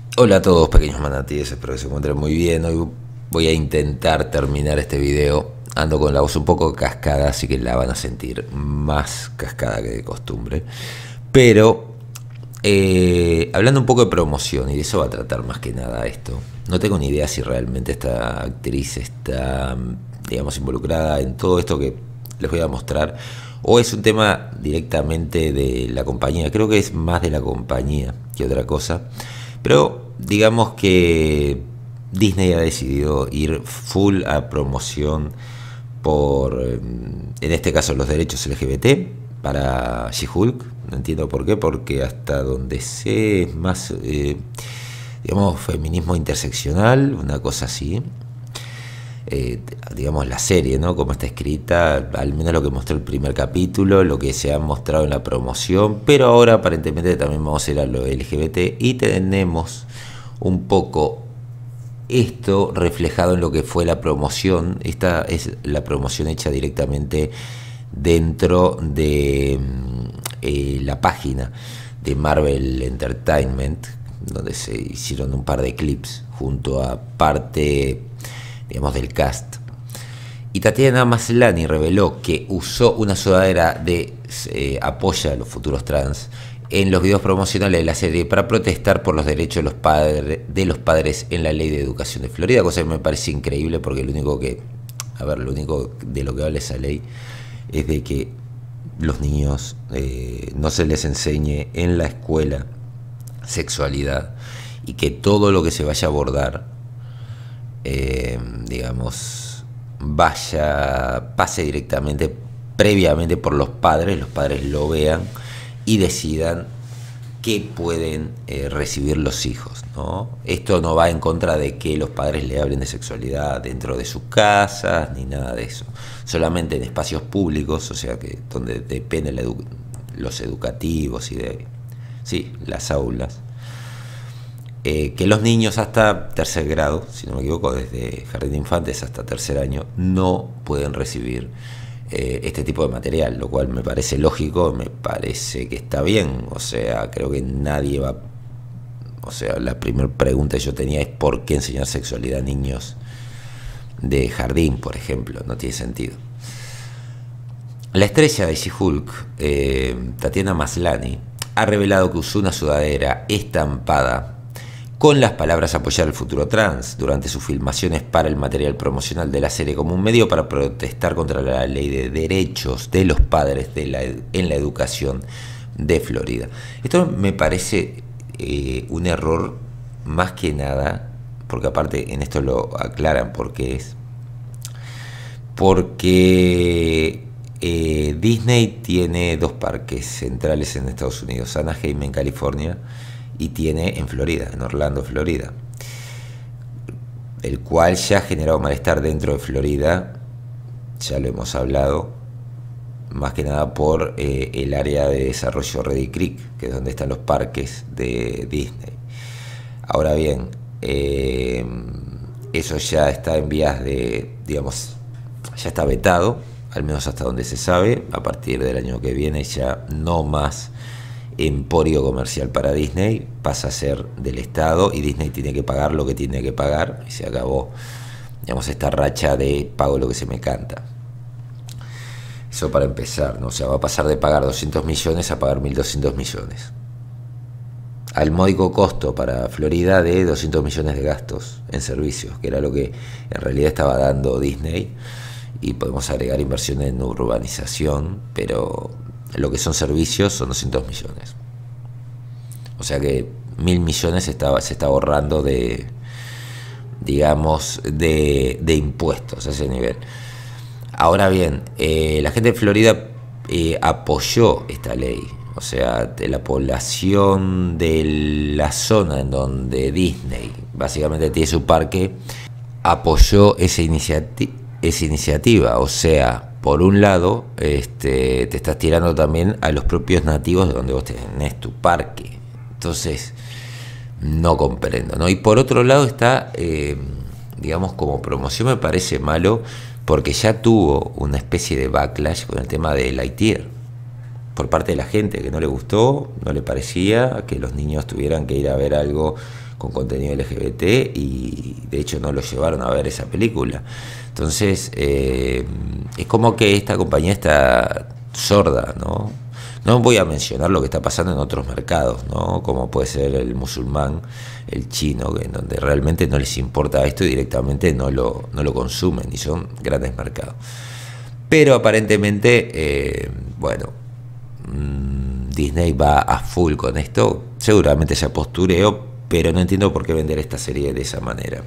Hola a todos, pequeños manatíes, espero que se encuentren muy bien. Hoy voy a intentar terminar este video. Ando con la voz un poco cascada, así que la van a sentir más cascada que de costumbre. Pero hablando un poco de promoción, y de eso va a tratar más que nada esto. No tengo ni idea si realmente esta actriz está, digamos, involucrada en todo esto que les voy a mostrar, o es un tema directamente de la compañía. Creo que es más de la compañía que otra cosa. Pero digamos que Disney ha decidido ir full a promoción por, en este caso, los derechos LGBT para She-Hulk. No entiendo por qué, porque hasta donde sé es más, digamos, feminismo interseccional, una cosa así. Digamos, la serie, ¿no? Como está escrita, al menos lo que mostró el primer capítulo, lo que se ha mostrado en la promoción, pero ahora aparentemente también vamos a ir a lo LGBT y tenemos un poco esto reflejado en lo que fue la promoción. Esta es la promoción hecha directamente dentro de la página de Marvel Entertainment, donde se hicieron un par de clips junto a parte, digamos, del cast. Y Tatiana Maslany reveló que usó una sudadera de apoya a los futuros trans en los videos promocionales de la serie para protestar por los derechos de los padres en la ley de educación de Florida, cosa que me parece increíble porque lo único que, a ver, lo único de lo que habla esa ley es de que los niños no se les enseñe en la escuela sexualidad y que todo lo que se vaya a abordar, digamos, pase directamente, previamente por los padres lo vean y decidan qué pueden recibir los hijos, ¿no? Esto no va en contra de que los padres le hablen de sexualidad dentro de sus casas, ni nada de eso. Solamente en espacios públicos, o sea, que donde dependen los educativos y de, sí, las aulas. Que los niños hasta tercer grado, si no me equivoco, desde jardín de infantes hasta tercer año, no pueden recibir este tipo de material, lo cual me parece lógico, me parece que está bien. O sea, creo que nadie va, o sea, la primera pregunta que yo tenía es ¿por qué enseñar sexualidad a niños de jardín, por ejemplo? No tiene sentido. La estrella de She-Hulk, Tatiana Maslany, ha revelado que usó una sudadera estampada con las palabras apoyar el futuro trans durante sus filmaciones para el material promocional de la serie como un medio para protestar contra la ley de derechos de los padres en la educación de Florida. Esto me parece un error más que nada, porque aparte en esto lo aclaran porque es porque Disney tiene dos parques centrales en Estados Unidos, Anaheim en California y tiene en Florida, en Orlando, Florida, el cual ya ha generado malestar dentro de Florida, ya lo hemos hablado, más que nada por el área de desarrollo Reedy Creek, que es donde están los parques de Disney. Ahora bien, eso ya está en vías de, digamos, ya está vetado, al menos hasta donde se sabe. A partir del año que viene ya no más emporio comercial para Disney, pasa a ser del Estado y Disney tiene que pagar lo que tiene que pagar y se acabó, digamos, esta racha de pago lo que se me canta. Eso para empezar, ¿no? O sea, va a pasar de pagar 200 millones a pagar 1.200 millones. Al módico costo para Florida de 200 millones de gastos en servicios, que era lo que en realidad estaba dando Disney, y podemos agregar inversión en urbanización, pero lo que son servicios son 200 millones. O sea que 1.000 millones se está ahorrando de, digamos, de impuestos a ese nivel. Ahora bien, la gente de Florida apoyó esta ley. O sea, de la población de la zona en donde Disney básicamente tiene su parque, apoyó esa iniciativa. O sea, por un lado, te estás tirando también a los propios nativos de donde vos tenés tu parque. Entonces, no comprendo, ¿no? Y por otro lado está, digamos, como promoción me parece malo, porque ya tuvo una especie de backlash con el tema de Lightyear, por parte de la gente, que no le gustó, no le parecía que los niños tuvieran que ir a ver algo con contenido LGBT y de hecho no lo llevaron a ver esa película. Entonces es como que esta compañía está sorda, ¿no? No voy a mencionar lo que está pasando en otros mercados, ¿no? Como puede ser el musulmán, el chino, en donde realmente no les importa esto y directamente no lo consumen y son grandes mercados. Pero aparentemente, bueno, Disney va a full con esto, seguramente sea postureo, pero no entiendo por qué vender esta serie de esa manera.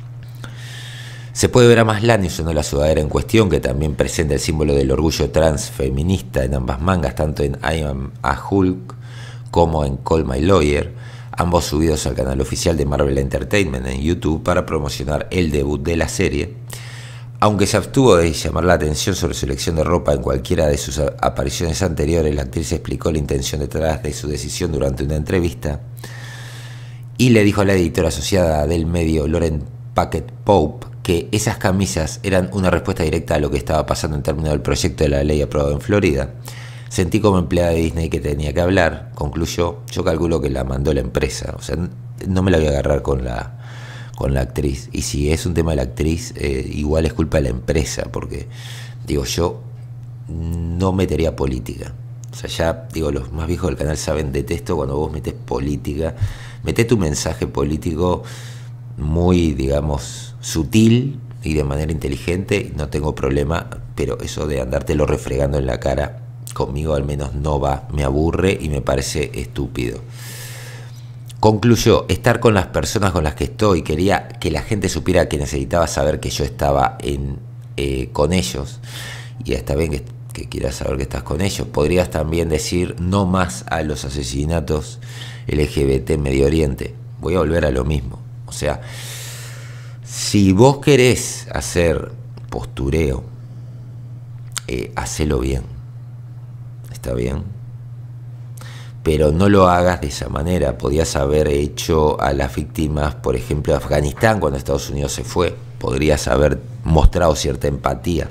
Se puede ver a Maslany usando la sudadera en cuestión, que también presenta el símbolo del orgullo trans feminista en ambas mangas, tanto en I Am a Hulk como en Call My Lawyer, ambos subidos al canal oficial de Marvel Entertainment en YouTube para promocionar el debut de la serie. Aunque se abstuvo de llamar la atención sobre su elección de ropa en cualquiera de sus apariciones anteriores, la actriz explicó la intención detrás de su decisión durante una entrevista y le dijo a la editora asociada del medio, Lauren Packet Pope, que esas camisas eran una respuesta directa a lo que estaba pasando en términos del proyecto de la ley aprobado en Florida. Sentí como empleada de Disney que tenía que hablar, concluyó. Yo calculo que la mandó la empresa, o sea, no me la voy a agarrar con la actriz. Y si es un tema de la actriz, igual es culpa de la empresa, porque, digo, yo no metería política. O sea, ya, digo, los más viejos del canal saben, detesto cuando vos metés política. Meté tu mensaje político muy, digamos, sutil y de manera inteligente, no tengo problema, pero eso de andártelo refregando en la cara, conmigo al menos no va, me aburre y me parece estúpido. Concluyó, estar con las personas con las que estoy, quería que la gente supiera que necesitaba saber que yo estaba con ellos, y está bien que quieras saber que estás con ellos. Podrías también decir no más a los asesinatos LGBT en Medio Oriente. Voy a volver a lo mismo, o sea, si vos querés hacer postureo, hacelo bien, está bien, pero no lo hagas de esa manera. Podías haber hecho a las víctimas, por ejemplo, de Afganistán, cuando Estados Unidos se fue, podrías haber mostrado cierta empatía.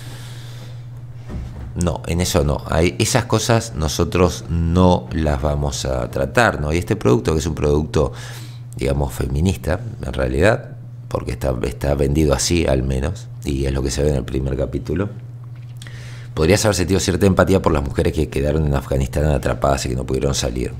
No, en eso no. Esas cosas nosotros no las vamos a tratar, ¿no? Y este producto, que es un producto, digamos, feminista, en realidad, porque está vendido así al menos, y es lo que se ve en el primer capítulo, podrías haber sentido cierta empatía por las mujeres que quedaron en Afganistán atrapadas y que no pudieron salir.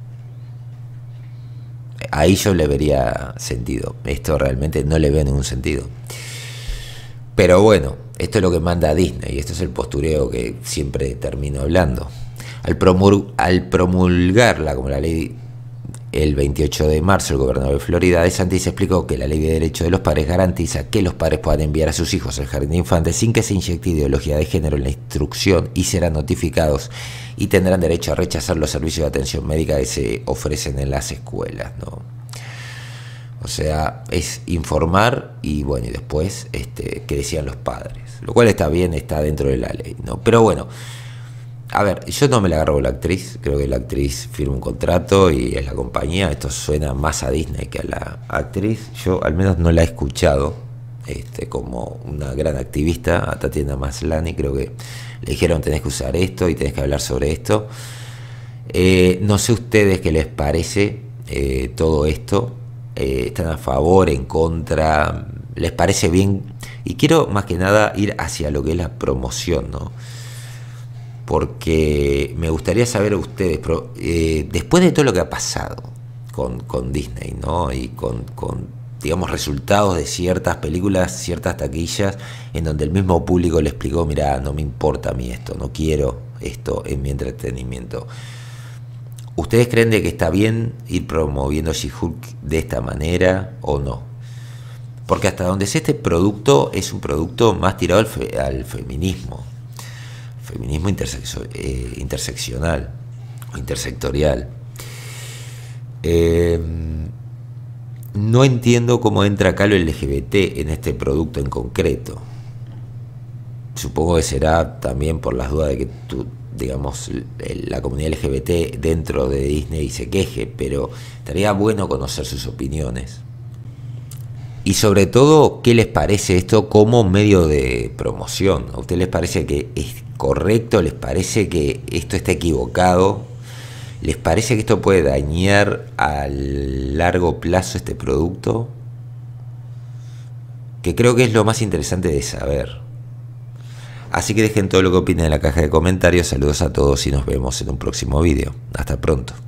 Ahí yo le vería sentido. Esto realmente no le veo ningún sentido. Pero bueno, esto es lo que manda Disney, y esto es el postureo que siempre termino hablando. Al promulgarla como la ley el 28 de marzo, el gobernador de Florida, DeSantis explicó que la ley de derechos de los padres garantiza que los padres puedan enviar a sus hijos al jardín de infantes sin que se inyecte ideología de género en la instrucción, y serán notificados y tendrán derecho a rechazar los servicios de atención médica que se ofrecen en las escuelas, ¿no? O sea, es informar y bueno, y después que decían los padres, lo cual está bien, está dentro de la ley, ¿no? Pero bueno, a ver, yo no me la agarro con la actriz, creo que la actriz firma un contrato y es la compañía. Esto suena más a Disney que a la actriz. Yo al menos no la he escuchado como una gran activista, a Tatiana Maslany. Creo que le dijeron tenés que usar esto y tenés que hablar sobre esto. No sé ustedes qué les parece todo esto. ¿Están a favor, en contra? ¿Les parece bien? Y quiero más que nada ir hacia lo que es la promoción, ¿no? Porque me gustaría saber a ustedes, después de todo lo que ha pasado con Disney, ¿no? Y con digamos, resultados de ciertas películas, ciertas taquillas, en donde el mismo público le explicó, mira, no me importa a mí esto, no quiero esto en mi entretenimiento. ¿Ustedes creen de que está bien ir promoviendo She-Hulk de esta manera o no? Porque hasta donde sé, este producto es un producto más tirado al feminismo interseccional o intersectorial. No entiendo cómo entra acá lo LGBT en este producto en concreto. Supongo que será también por las dudas de que digamos, la comunidad LGBT dentro de Disney se queje, pero estaría bueno conocer sus opiniones. Y sobre todo, ¿qué les parece esto como medio de promoción? ¿A ustedes les parece que es correcto? ¿Les parece que esto está equivocado? ¿Les parece que esto puede dañar a largo plazo este producto? Que creo que es lo más interesante de saber. Así que dejen todo lo que opinen en la caja de comentarios. Saludos a todos y nos vemos en un próximo vídeo. Hasta pronto.